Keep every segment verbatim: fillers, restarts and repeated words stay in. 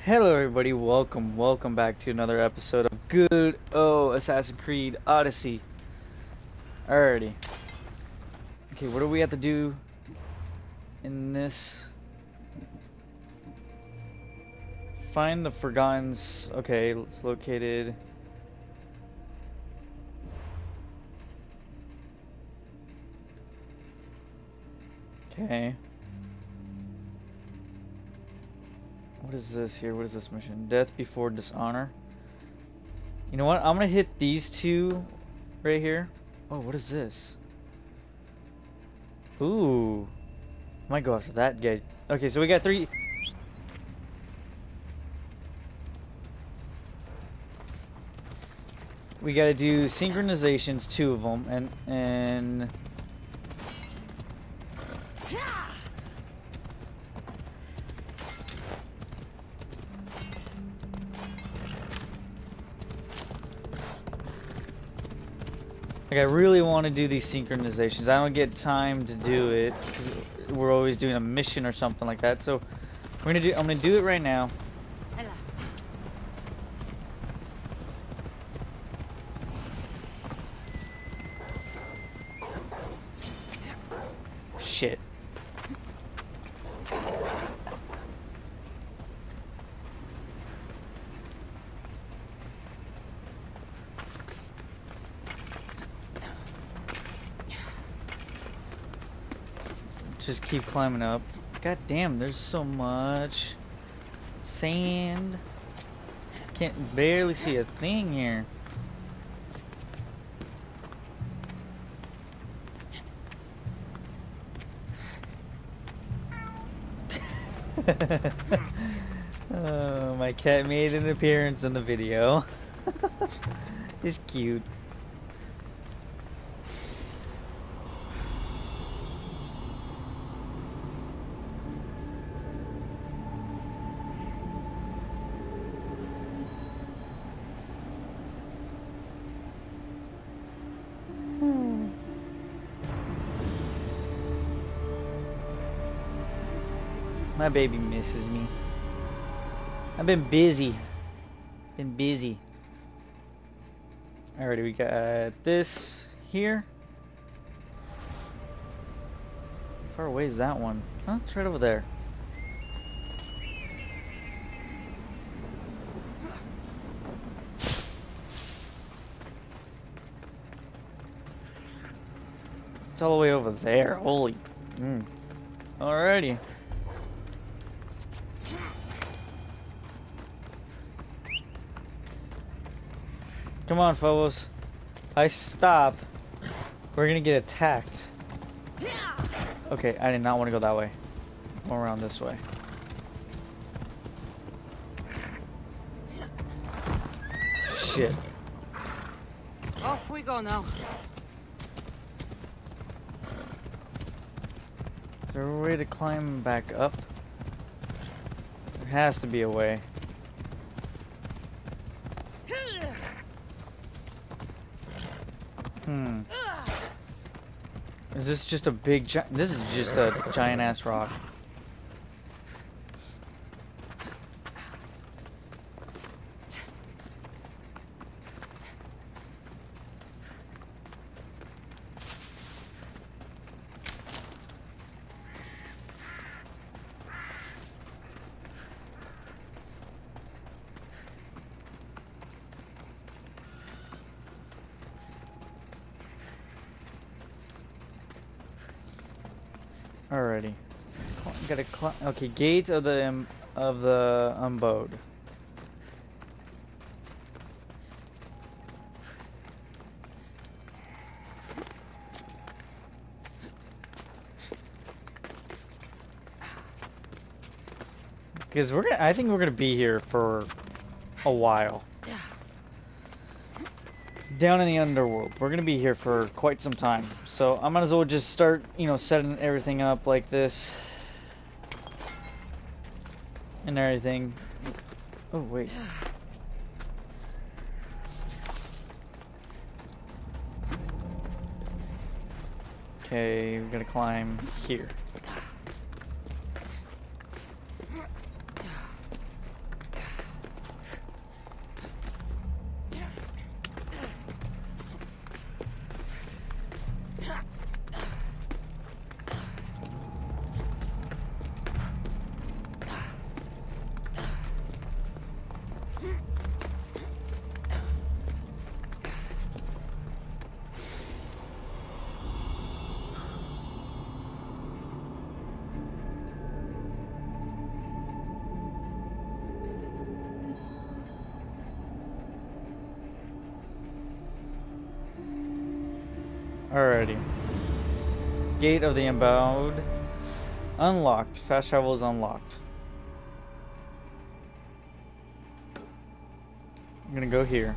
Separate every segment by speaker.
Speaker 1: Hello everybody, welcome, welcome back to another episode of Good Oh Assassin's Creed Odyssey. Alrighty. Okay, what do we have to do in this? Find the Forgotten... Okay, it's located... Okay. What is this here? What is this mission? Death before dishonor. You know what? I'm gonna hit these two right here. Oh, what is this? Ooh. I might go after that guy. Okay, so we got three. We gotta do synchronizations, two of them, and and. Like, I really want to do these synchronizations. I don't get time to do it because we're always doing a mission or something like that. So we're gonna do. I'm gonna do it right now. Shit. Just keep climbing up. God damn, there's so much sand. Can't barely see a thing here. Oh, my cat made an appearance in the video. He's cute. My baby misses me. I've been busy. Been busy. Alrighty, we got this here. How far away is that one? Oh, it's right over there. It's all the way over there. Holy. Mm. Alrighty. Come on, fellows. I stop. We're gonna get attacked. Okay, I did not want to go that way. Go around this way. Shit.
Speaker 2: Off we go now.
Speaker 1: Is there a way to climb back up? There has to be a way. Hmm. Is this just a big gi- This is just a giant ass rock. Alrighty. Cl gotta climb. Okay, gate of the um, of the abode. Because we're gonna. I think we're gonna be here for a while. Down in the underworld. We're gonna be here for quite some time. So I might as well just start, you know, setting everything up like this. And everything. Oh, wait. Okay, we're gonna climb here. Alrighty. Gate of the Embowed. Unlocked. Fast travel is unlocked. I'm gonna go here.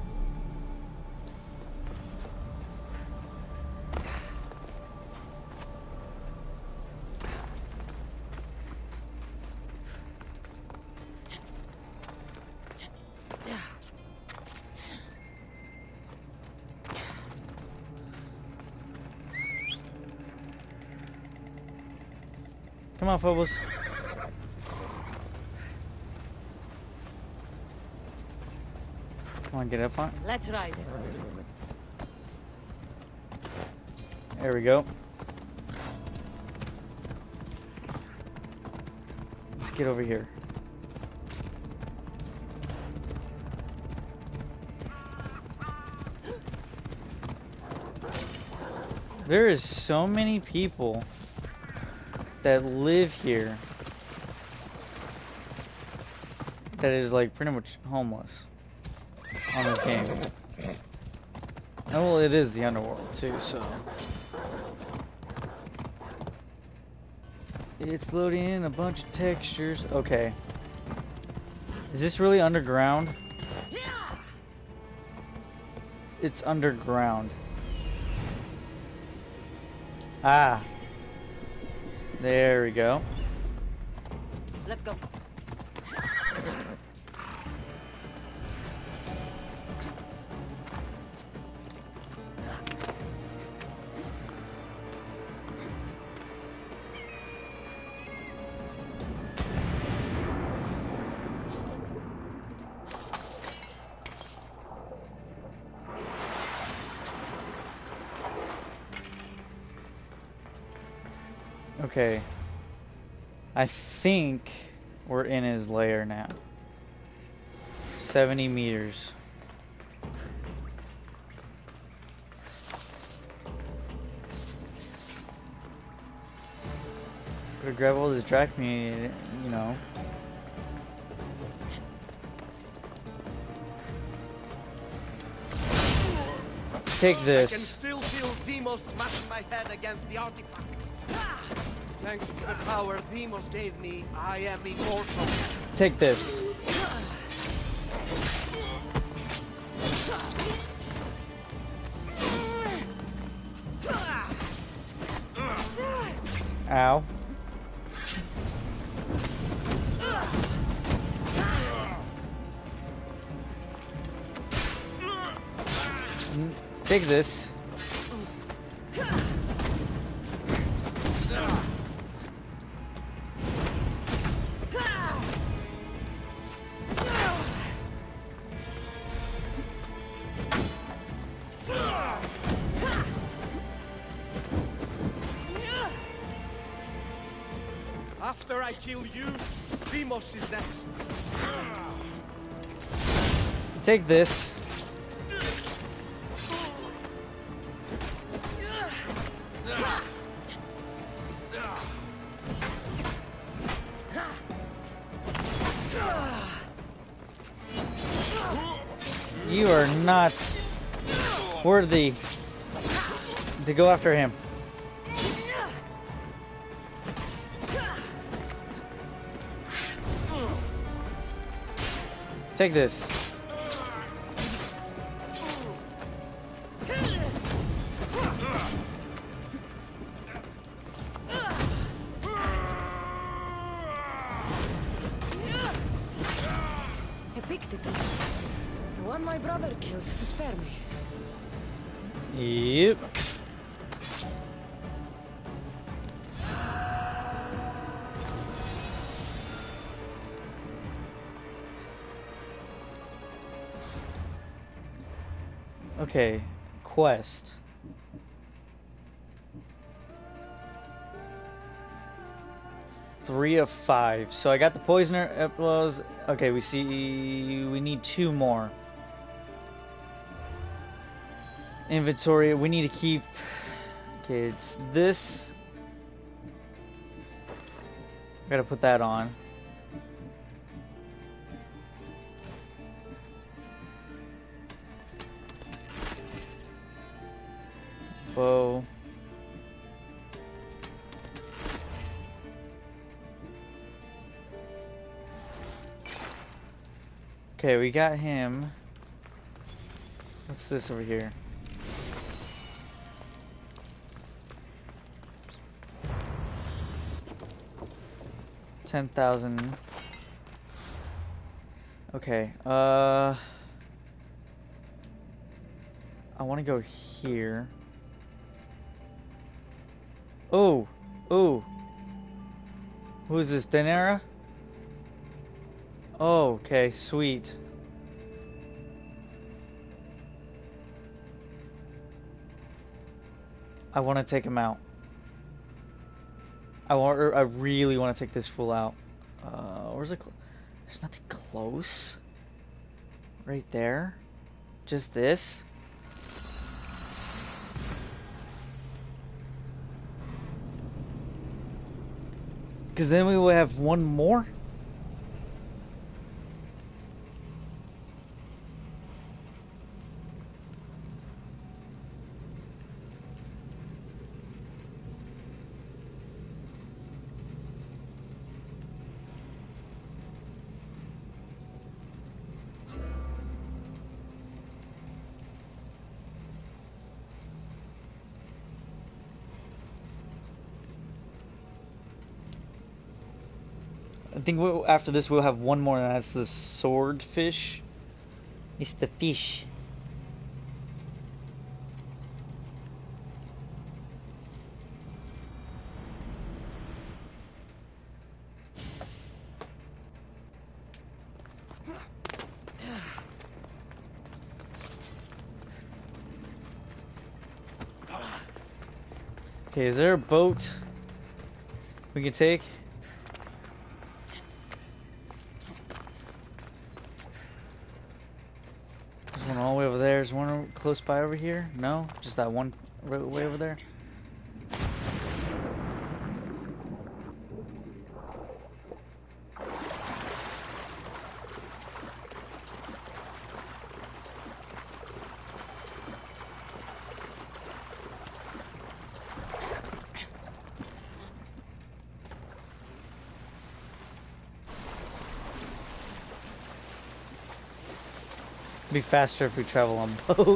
Speaker 1: Come on, Phobos. Come on, get up on it.
Speaker 2: Let's ride.
Speaker 1: There we go. Let's get over here. There is so many people that live here that is like pretty much homeless on this game. And well, it is the underworld too, so it's loading in a bunch of textures. Okay, is this really underground? It's underground. Ah, there we go.
Speaker 2: Let's go.
Speaker 1: Okay. I think we're in his lair now. seventy meters. Gotta grab all this drachma, you know. Take this.
Speaker 3: I can still feel Demos smash my head against the artifact. Thanks to the power Demos gave me, I am immortal.
Speaker 1: Take this. Ow. Take this.
Speaker 3: After I kill you, Demos is next.
Speaker 1: Take this. You are not worthy to go after him. Take this.
Speaker 2: Epictetus. The one my brother killed to spare me.
Speaker 1: Yep. Okay, quest. Three of five. So I got the poisoner epilogues. Okay, we see we need two more. Inventory. We need to keep. Okay, it's this. Gotta put that on. bow. Okay, we got him. What's this over here? ten thousand. Okay, uh... I want to go here. Oh! Oh! Who is this, Daenerys? Oh, okay, sweet. I want to take him out. I want. I really want to take this fool out. Uh, where's it? There's nothing close. Right there. Just this. Because then we will have one more. I think we'll, after this we'll have one more, and that's the swordfish. It's the fish. Okay, is there a boat we can take? There's one all the way over there. There's one close by over here? No? Just that one right way over there? It'd be faster if we travel on boat.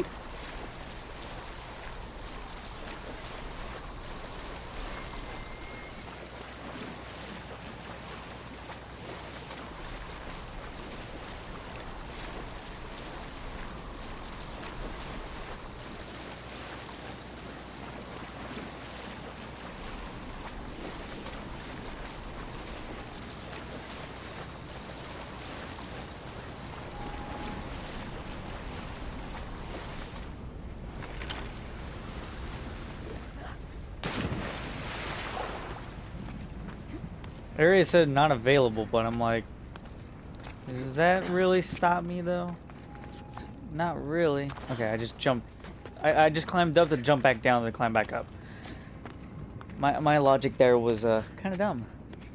Speaker 1: Area said not available, but I'm like, does that really stop me though? Not really. Okay, I just jumped. I, I just climbed up to jump back down to climb back up. My my logic there was uh kind of dumb.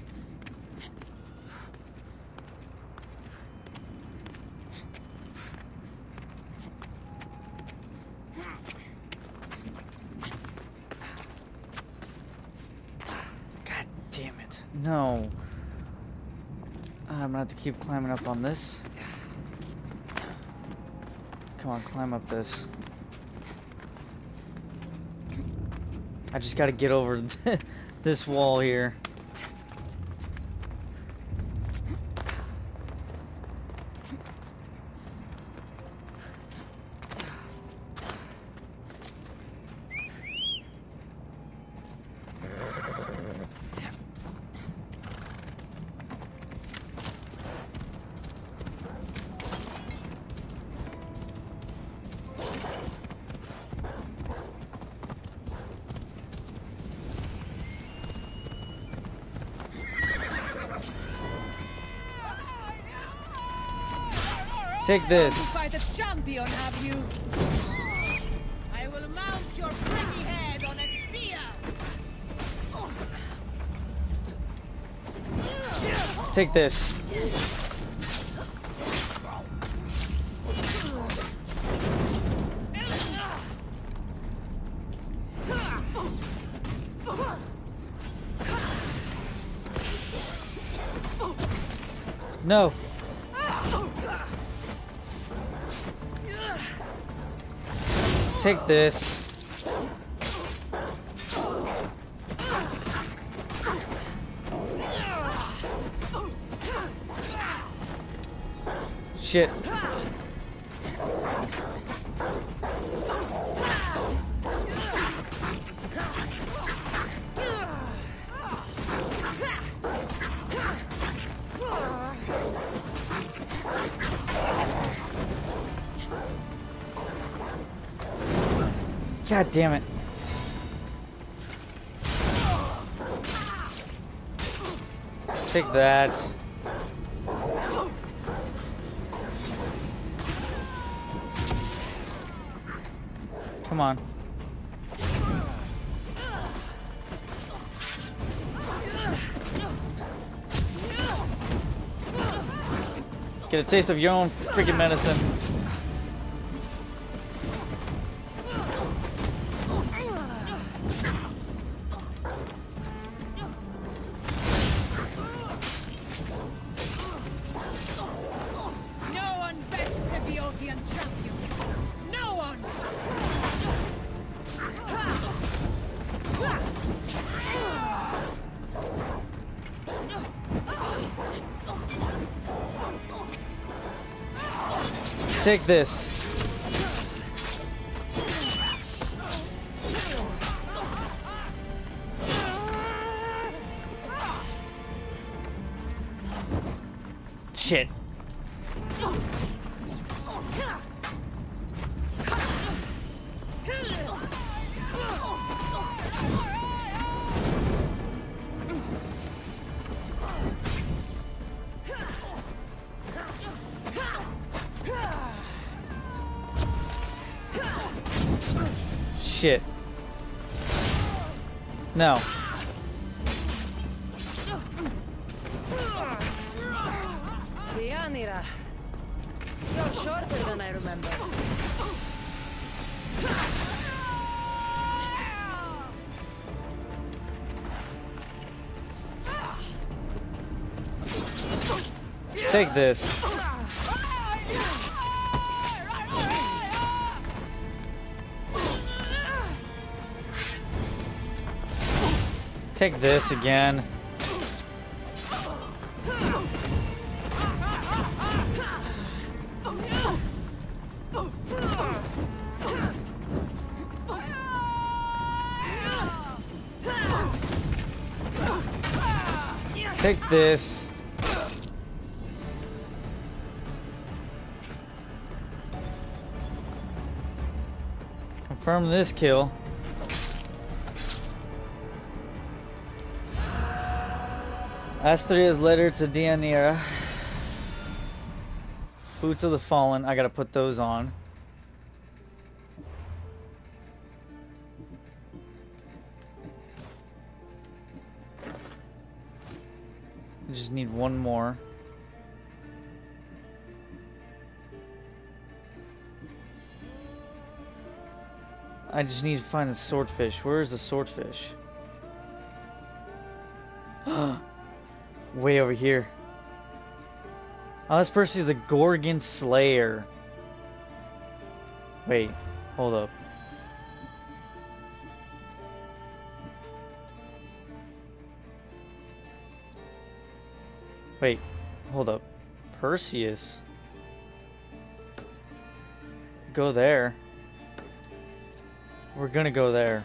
Speaker 1: No. I'm gonna have to keep climbing up on this. Come on, climb up this. I just gotta get over this wall here. Take this.
Speaker 2: Quite a champion, have you? I will mount your pretty head on a spear.
Speaker 1: Take this. No. Take this. Shit. God damn it. Take that. Come on. Get a taste of your own freaking medicine.
Speaker 2: No one bests Symbiotian champion. No one.
Speaker 1: Take this. Shit. Shit. No.
Speaker 4: Dianira, you're shorter than I remember.
Speaker 1: Take this. Take this again. Take this. Confirm this kill. Astria's letter to Dianira. Boots of the Fallen. I gotta put those on. I just need one more. I just need to find a swordfish. Where is the swordfish? Way over here. Oh, this person is the Gorgon Slayer. Wait, hold up. Wait, hold up. Perseus. Go there. We're gonna go there.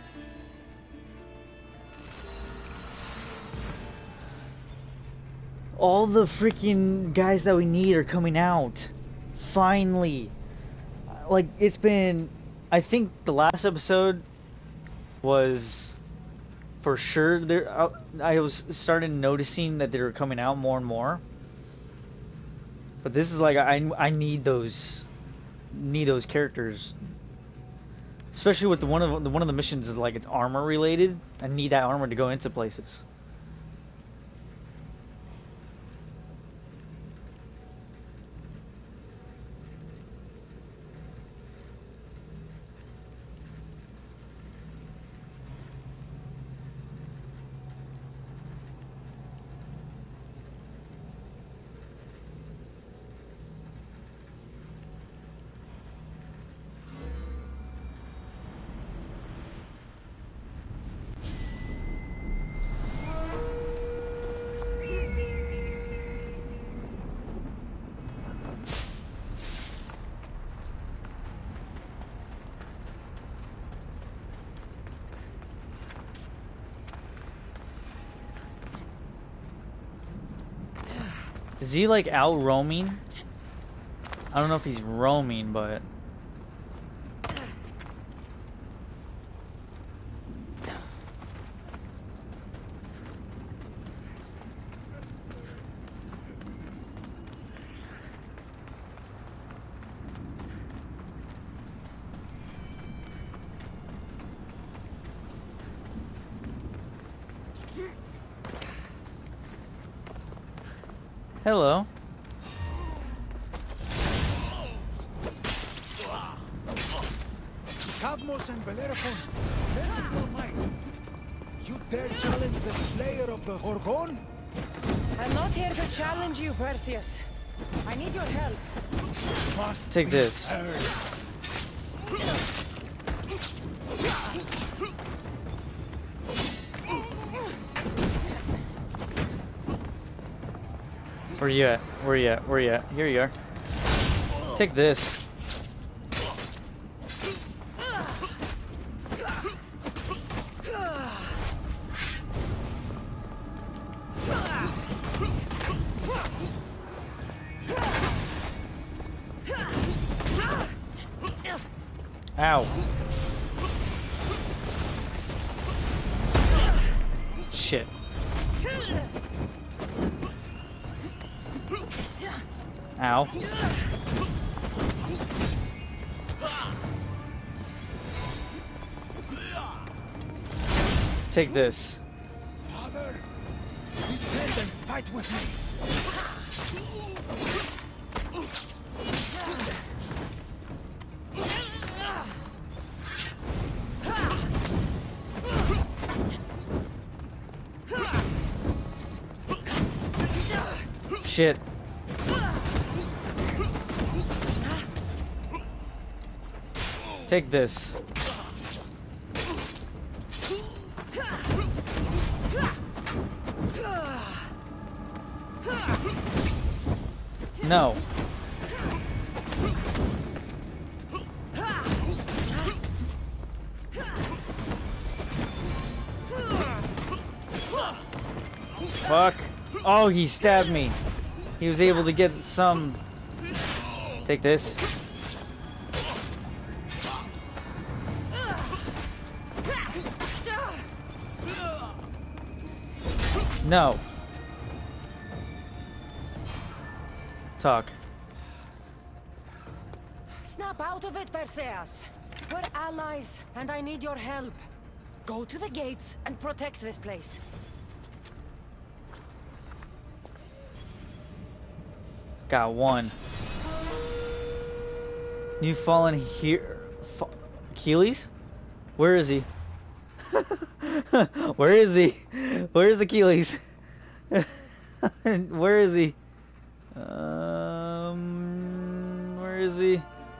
Speaker 1: All the freaking guys that we need are coming out. Finally. Like, it's been... I think the last episode was... For sure, there. I, I was started noticing that they were coming out more and more. But this is like, I, I need those... Need those characters. Especially with the one of the one of the missions is like it's armor related. I need that armor to go into places. Is he like out roaming? I don't know if he's roaming, but hello.
Speaker 5: Cadmos and Bellerophon, lend your might. You dare challenge the slayer of the Gorgon?
Speaker 4: I'm not here to challenge you, Perseus. I need your help.
Speaker 5: Must
Speaker 1: Take
Speaker 5: be
Speaker 1: this.
Speaker 5: heard.
Speaker 1: Where you at? Where you at? Where you at? Here you are. Take this. Ow. Shit. Ow. Take this.
Speaker 5: Father, descend and fight with me.
Speaker 1: Shit. Take this. No. Fuck. Oh, he stabbed me. He was able to get some. Take this. No. Talk.
Speaker 4: Snap out of it, Perseus. We're allies, and I need your help. Go to the gates and protect this place.
Speaker 1: Got one. You fallen here, Fa Achilles? Where is he? Where is he? Where is Achilles? Where is he? Um, where is he?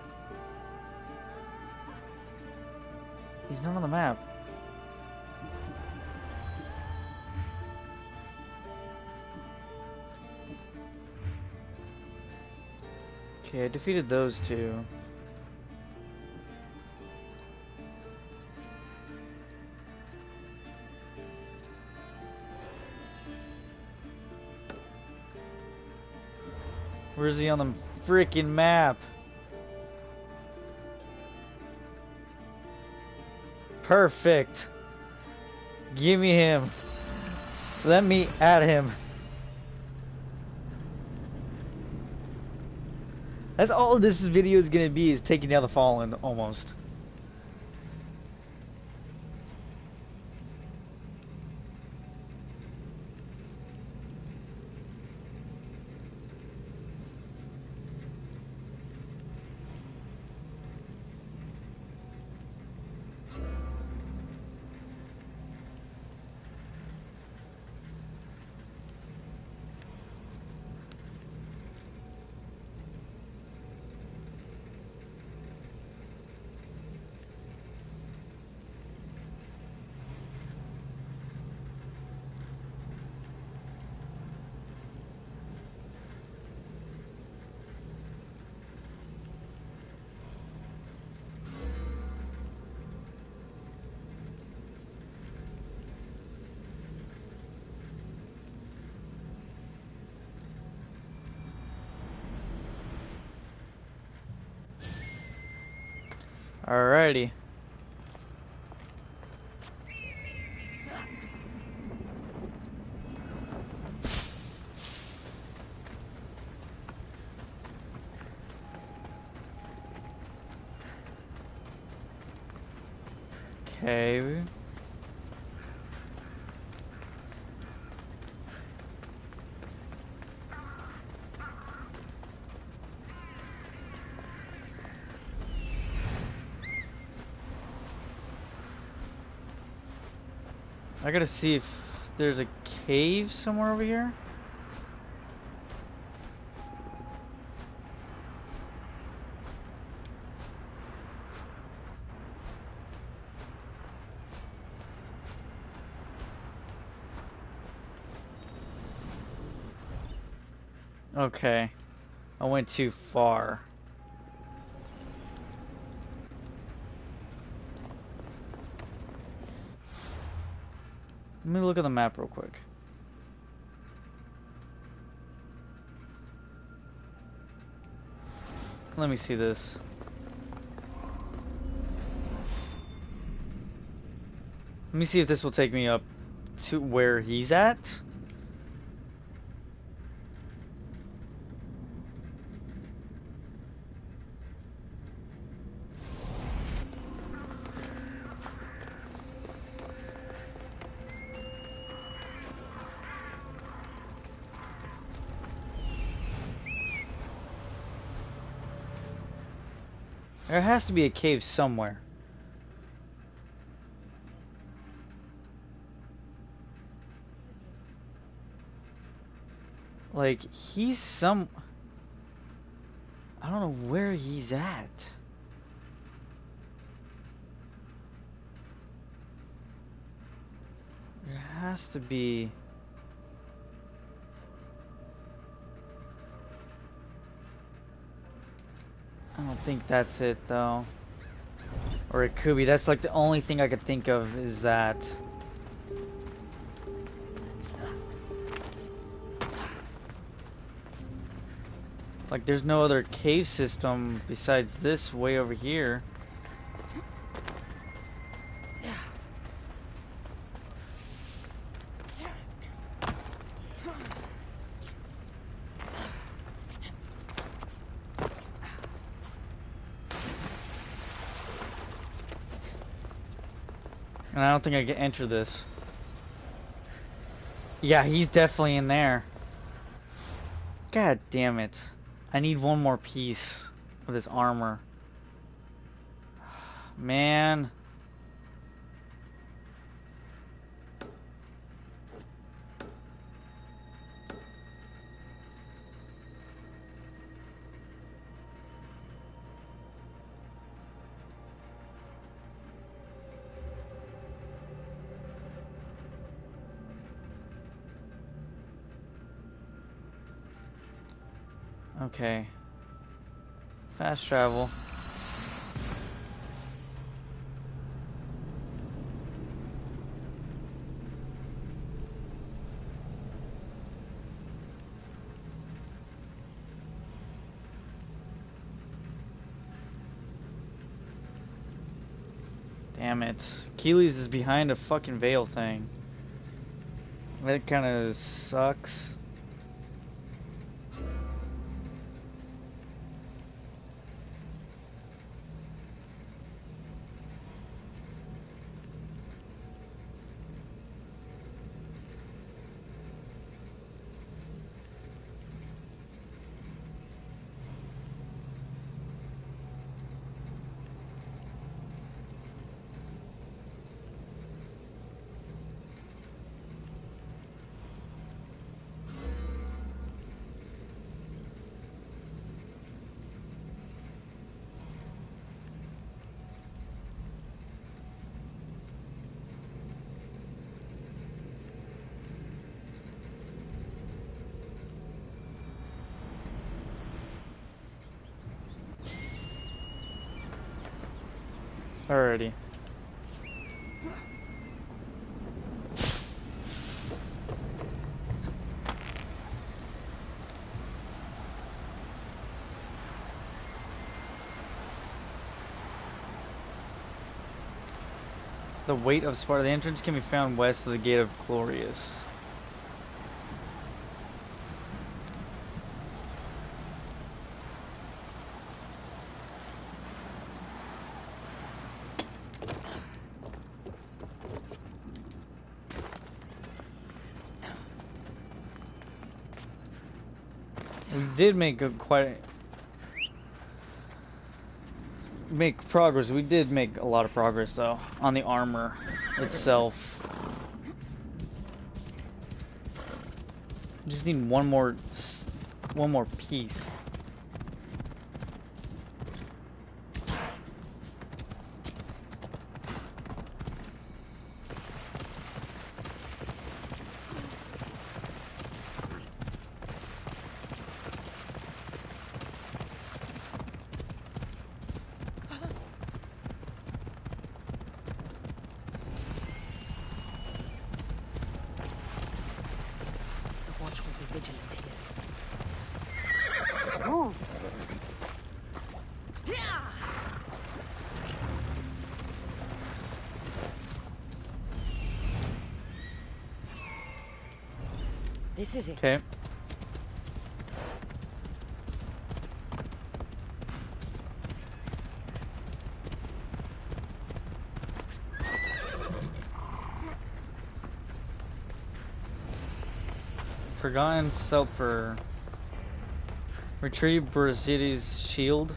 Speaker 1: He's not on the map. Okay, I defeated those two. Where's he on the freaking map? Perfect. Give me him. Let me at him. That's all this video is gonna be, is taking down the Fallen, almost. Alrighty. Okay. I gotta see if there's a cave somewhere over here. Okay. I went too far. Let me look at the map real quick. Let me see this. Let me see if this will take me up to where he's at. There has to be a cave somewhere. Like, he's some... I don't know where he's at. There has to be... I don't think that's it, though. Or it could be. That's like the only thing I could think of is that. Like, there's no other cave system besides this way over here. And I don't think I can enter this. Yeah, he's definitely in there. God damn it. I need one more piece of this armor. Man. Okay. Fast travel. Damn it. Keely's is behind a fucking veil thing. That kind of sucks. Alrighty. The weight of Sparta. The entrance can be found west of the Gate of Glorious. We did make a quite make progress. We did make a lot of progress though on the armor itself. Just need one more s- one more piece.
Speaker 4: Watch will be vigilant here. Move! This is it.
Speaker 1: Okay. Forgotten Sulfur. Retrieve Braziti's shield.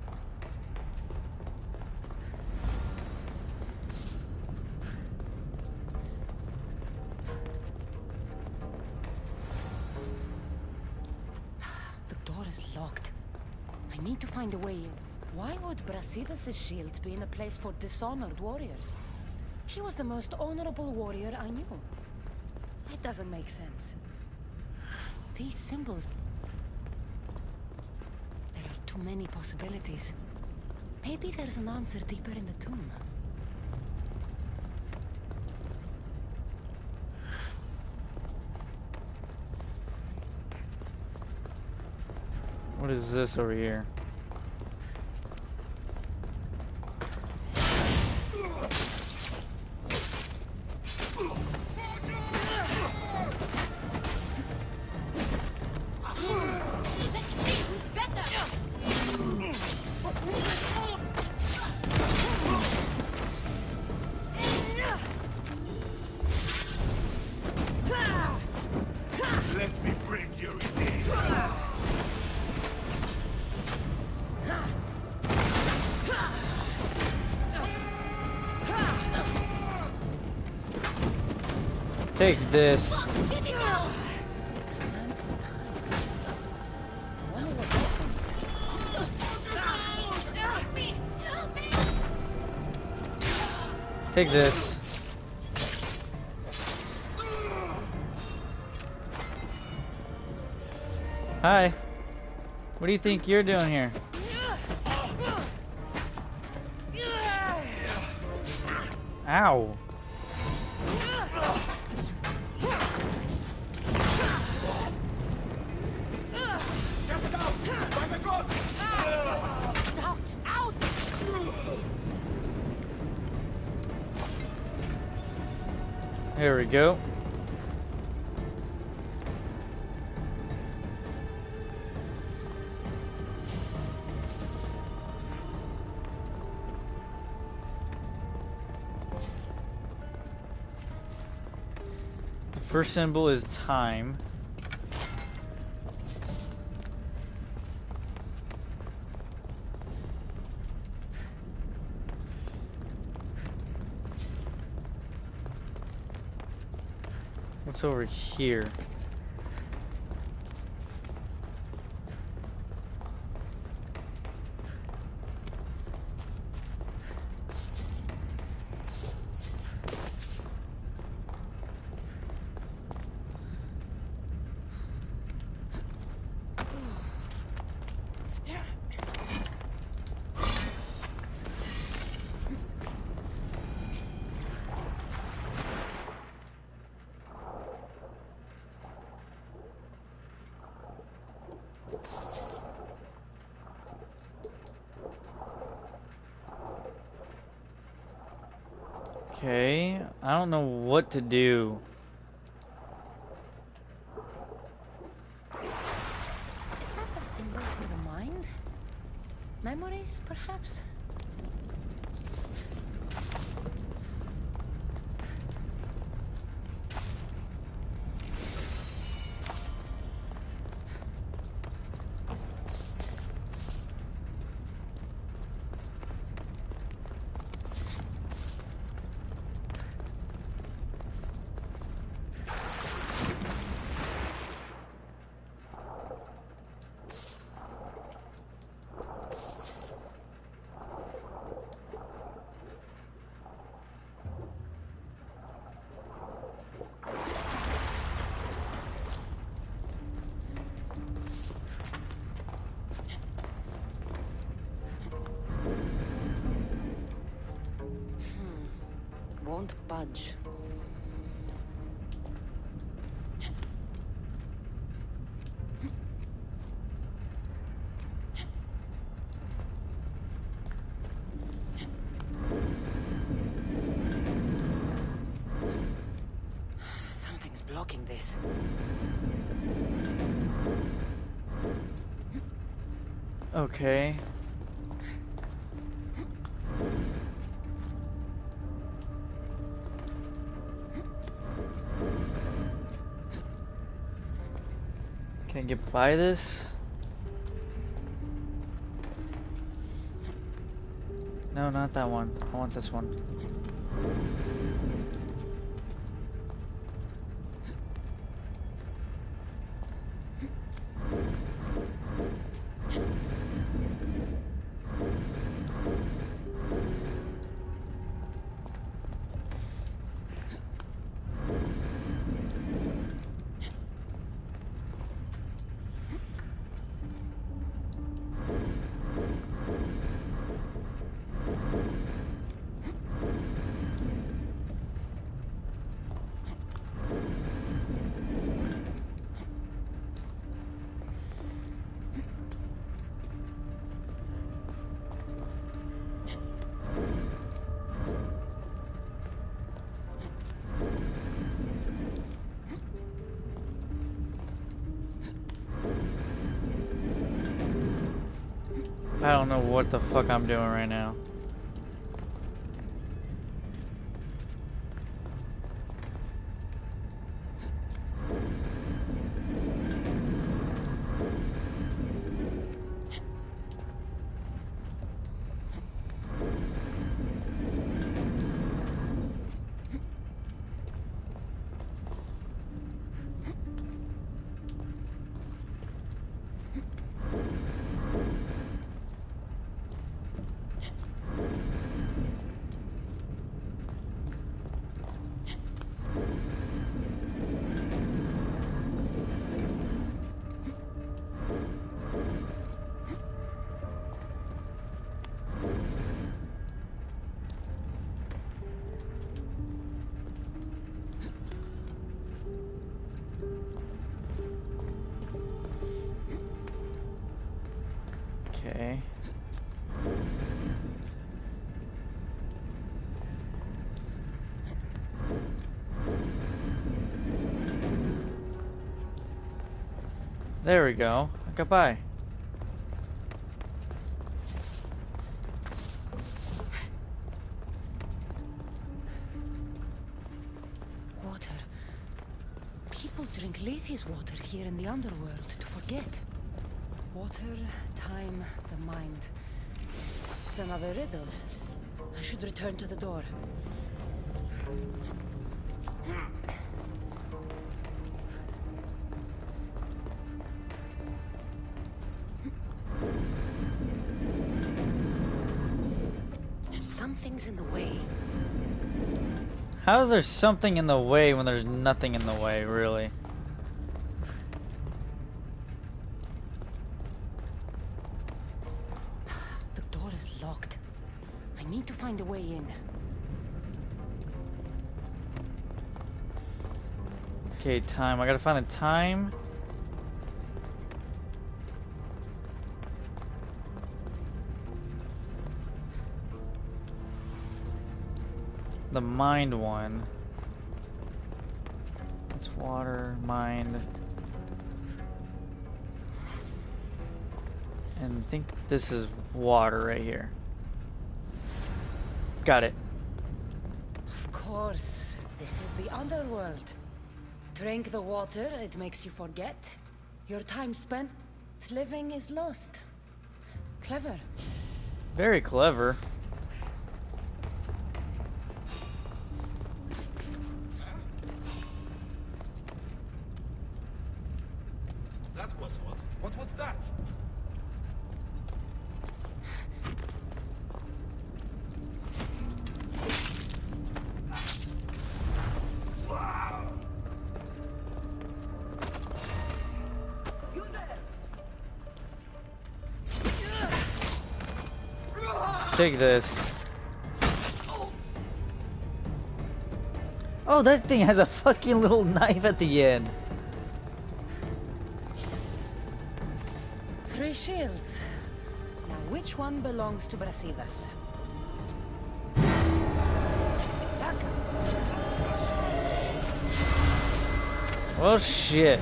Speaker 4: The door is locked. I need to find a way in. Why would Brasidas' shield be in a place for dishonored warriors? He was the most honorable warrior I knew. It doesn't make sense. These symbols... There are too many possibilities. Maybe there's an answer deeper in the tomb.
Speaker 1: What is this over here?
Speaker 3: Let me bring your day.
Speaker 1: Take this.
Speaker 4: The sands of time. I wonder what that means.
Speaker 1: Take this. Hi. What do you think you're doing here? Ow. There we go. The first symbol is time. What's over here? Okay, I don't know what to do.
Speaker 4: Is that a symbol for the mind? Memories, perhaps? Won't budge. Something's blocking this.
Speaker 1: Okay. Can I get by this? No, not that one. I want this one. I don't know what the fuck I'm doing right now. Okay. There we go. I got by.
Speaker 4: Water. People drink Lethe's water here in the underworld to forget. Water, time, the mind. It's another riddle. I should return to the door. Something's in the way.
Speaker 1: How is there something in the way when there's nothing in the way, really?
Speaker 4: The door is locked. I need to find a way in.
Speaker 1: Okay, time. I gotta find the time. the mind one. It's water, mind. And I think this is water right here. Got it.
Speaker 4: Of course, this is the underworld. Drink the water, it makes you forget. Your time spent living is lost. Clever.
Speaker 1: Very clever.
Speaker 3: That was what? What was that?
Speaker 1: Take this. Oh, that thing has a fucking little knife at the end.
Speaker 4: Three shields. Now which one belongs to Brasidas?
Speaker 1: Well, shit.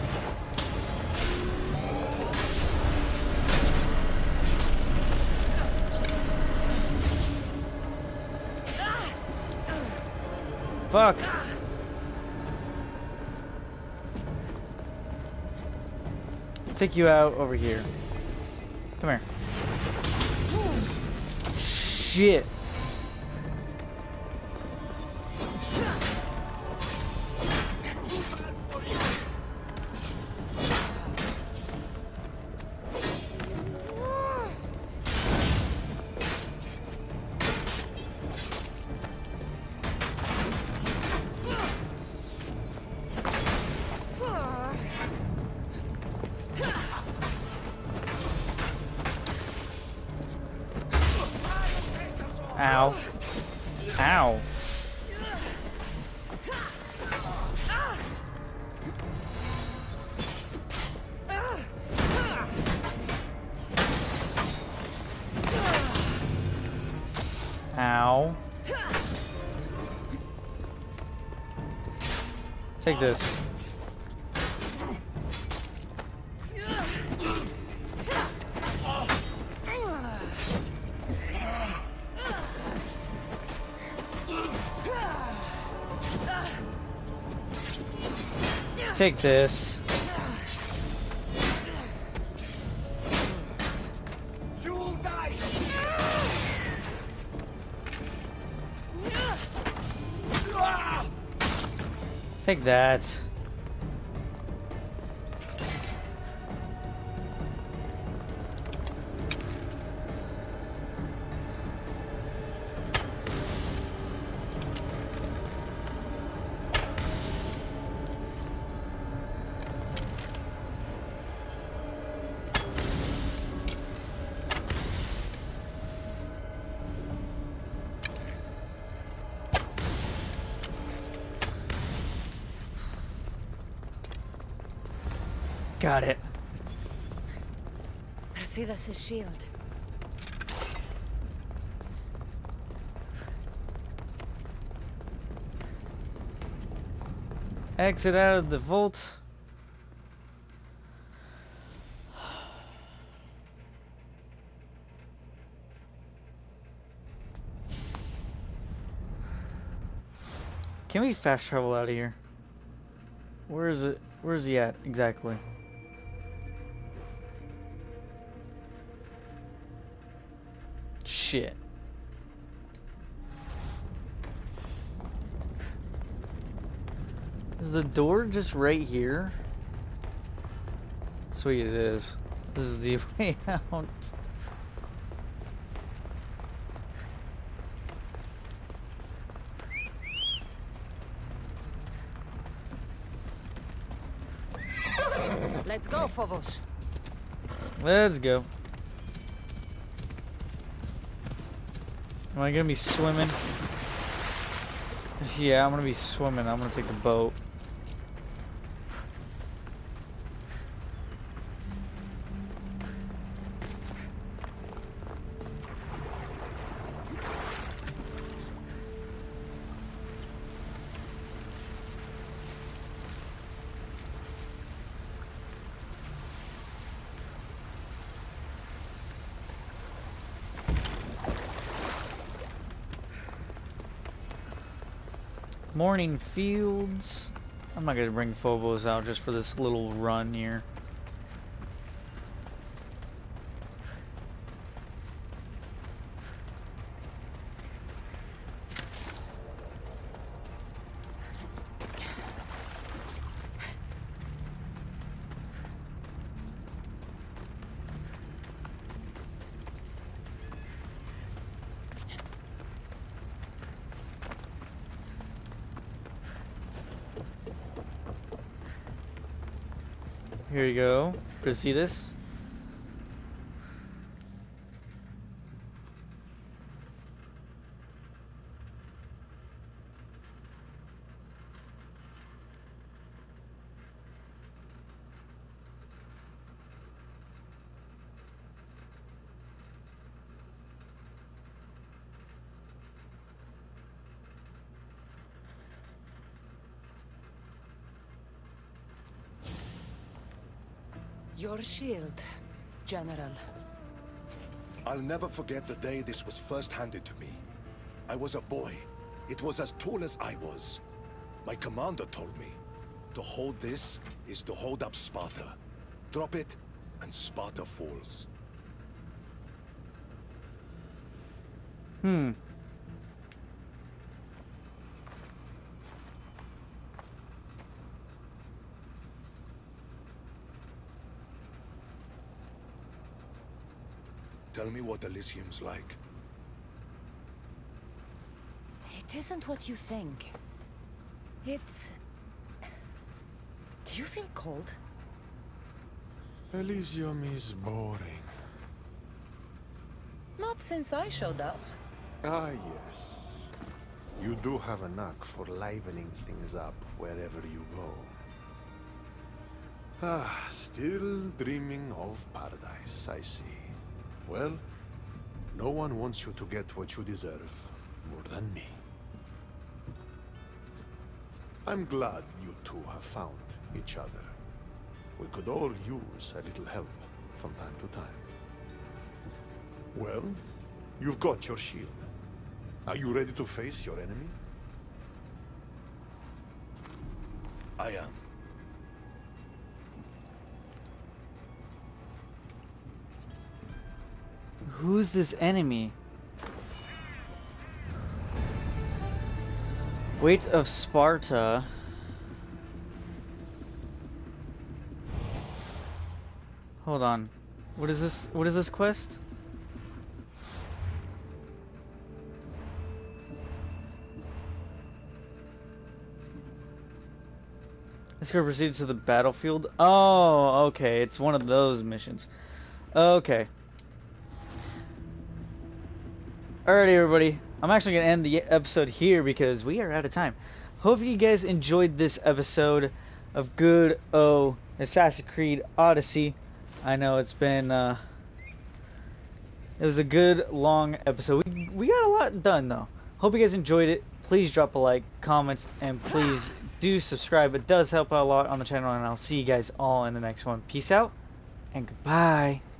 Speaker 1: Fuck. Take you out over here. Come here. Shit. Ow. Ow. Ow. Take this. Take this.
Speaker 3: You'll die.
Speaker 1: Take that. Got it.
Speaker 4: Brasidas' shield.
Speaker 1: Exit out of the vault. Can we fast travel out of here? Where is it? Where is he at exactly? Shit. Is the door just right here? Sweet, it is. This is the way out.
Speaker 4: Let's go, Phobos.
Speaker 1: Let's go. Am I gonna be swimming? Yeah, I'm gonna be swimming. I'm gonna take the boat. Morning Fields. I'm not gonna bring Phobos out just for this little run here. Here you go, Brasidas.
Speaker 4: Your shield, General.
Speaker 5: I'll never forget the day this was first handed to me. I was a boy. It was as tall as I was. My commander told me, to hold this is to hold up Sparta. Drop it, and Sparta falls.
Speaker 1: Hmm.
Speaker 5: Tell me what Elysium's like.
Speaker 4: It isn't what you think. It's... Do you feel cold?
Speaker 5: Elysium is boring.
Speaker 4: Not since I showed up.
Speaker 6: Ah, yes. You do have a knack for livening things up wherever you go. Ah, still dreaming of paradise, I see. Well, no one wants you to get what you deserve more than me. I'm glad you two have found each other. We could all use a little help from time to time. Well, you've got your shield. Are you ready to face your enemy?
Speaker 5: I am.
Speaker 1: Who's this enemy? Weight of Sparta. Hold on. What is this? What is this quest? Let's go proceed to the battlefield. Oh, okay. It's one of those missions. Okay. Alrighty, everybody. I'm actually going to end the episode here because we are out of time. Hope you guys enjoyed this episode of Good O Assassin's Creed Odyssey. I know it's been, uh, it was a good, long episode. We, we got a lot done, though. Hope you guys enjoyed it. Please drop a like, comments, and please do subscribe. It does help out a lot on the channel, and I'll see you guys all in the next one. Peace out, and goodbye.